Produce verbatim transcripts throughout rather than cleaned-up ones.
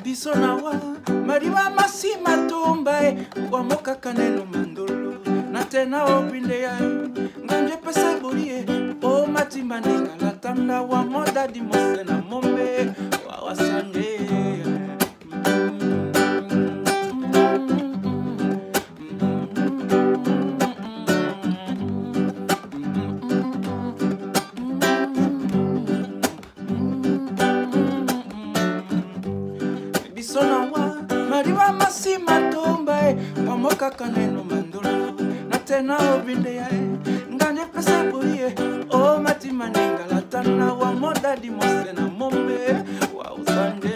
Bisonawa, mariwa masima tumbae, kwa moka kaneno mandolo, na tena opinde ya, nganje pesa burie, o matimba ninga latanda wa moda di mose na mombe, wa wasange. Bisonawa, mariwa masima tumbae, kwa moka kaneno mandolo, na tena opinde ya, nganje pesa burie, o matimba ninga latanda wa moda di mose na mombe, wa wasange.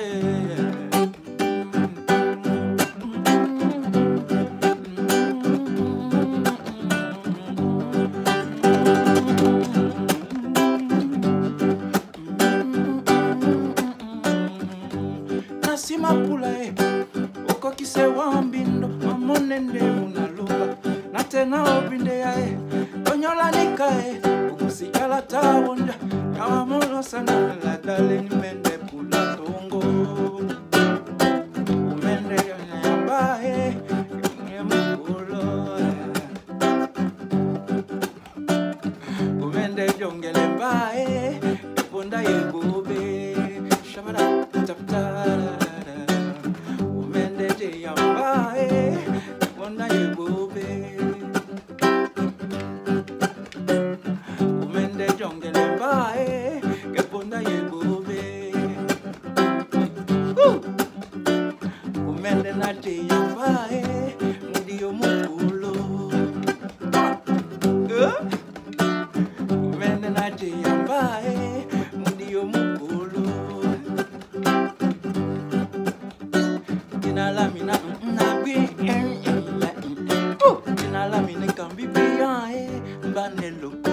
Sima pulae, uko kise wambindo, mamonende unaluka, na tena obinde yae, konyola nikae, ukusikala tawonda, kawa mono sana la dale ni mende pula tongo. Umende yambae, nye mukulo. Umende jongele mbae, ponda yegobe, shabara taptara. Yambae, wanda yegobe. Umende jongele mbae, keponda yegobe. Umende nate yambae, mudio mukulo. Umende nate yambae, mudio mukulo. La mina na bi eh eh la mina kambi bi eh banelo.